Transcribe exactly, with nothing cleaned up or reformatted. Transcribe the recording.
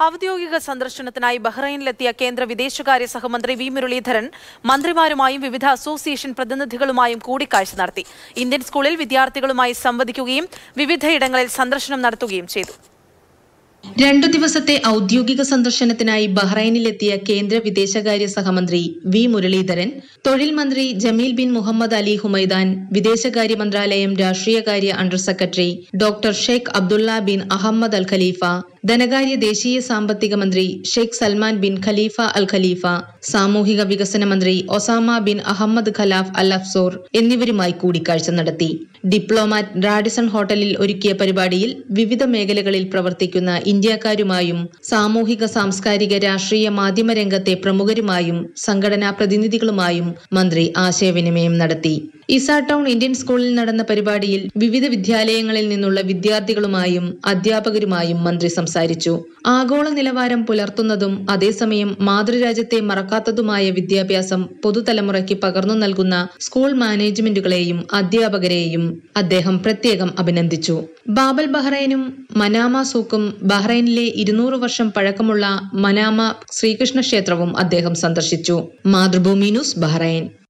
ഔദ്യോഗിക സന്ദർശനത്തിനായി ബഹ്റൈനിലെത്തിയ കേന്ദ്ര വിദേശകാര്യ സഹമന്ത്രി വി മുരളീധരൻ മന്ത്രിമാരുമായും വിവിധ അസോസിയേഷൻ പ്രതിനിധികളുമായും കൂടിക്കാഴ്ച നടത്തി. ഇന്ത്യൻ സ്കൂളിൽ വിദ്യാർത്ഥികളുമായി സംവദിക്കുകയും വിവിധയിടങ്ങളിൽ സന്ദർശനം നടത്തുകയും ചെയ്തു. രണ്ടു ദിവസത്തെ ഔദ്യോഗിക സന്ദർശനത്തിനായി ബഹ്റൈനിലെത്തിയ കേന്ദ്ര വിദേശകാര്യ സഹമന്ത്രി വി മുരളീധരൻ, തൊഴിൽ മന്ത്രി Jameel bin Mohammed Ali Humaidan, വിദേശകാര്യ മന്ത്രാലയം രാഷ്ട്രീയകാര്യ under secretary doctor Sheikh Abdulla bin Ahmed Al Khalifa, ധനകാര്യ ദേശീയ സാമ്പത്തിക മന്ത്രി Sheikh Salman bin Khalifa Al Khalifa, സാമൂഹിക വികസന മന്ത്രി Osama bin Ahmed Khalaf Al Afsoor എന്നിവരുമായി കൂടിക്കാഴ്ച നടത്തി. ഡിപ്ലോമാറ്റ് റാഡിസൺ ഹോട്ടലിൽ ഒരുക്കിയ പരിപാടിയിൽ വിവിധ മേഖലകളിൽ പ്രവർത്തിക്കുന്ന ഇന്ത്യക്കാരുമായും സാമൂഹിക സാംസ്കാരിക രാഷ്ട്രീയ മാധ്യമ രംഗത്തെ പ്രമുഖരുമായും സംഘടനാ പ്രതിനിധികളുമായും മന്ത്രി ആശയവിനിമയം നടത്തി. ഇസ ടൗൺ ഇന്ത്യൻ സ്കൂളിൽ നടന്ന പരിപാടിയിൽ വിവിധ വിദ്യാലയങ്ങളിൽ നിന്നുള്ള വിദ്യാർത്ഥികളുമായും അധ്യാപകരുമായും മന്ത്രി സംസാരിച്ചു. ആഗോള നിലവാരം പുലർത്തുന്നതും അതേസമയം മാതൃരാജ്യത്തെ മറക്കാത്തതുമായ വിദ്യാഭ്യാസം പുതുതലമുറയ്ക്ക് പകർന്നു നൽകുന്ന സ്കൂൾ മാനേജ്മെന്റുകളെയും അധ്യാപകരെയും അദ്ദേഹം പ്രത്യേകം അഭിനന്ദിച്ചു. ബാബൽ ബഹ്റൈനും മനാമ സൂക്കും ബഹ്റൈനിലെ ഇരുന്നൂറ് വർഷം പഴക്കമുള്ള മനാമ ശ്രീകൃഷ്ണ ക്ഷേത്രവും അദ്ദേഹം സന്ദർശിച്ചു. Mathrubhumi news, Bahrain.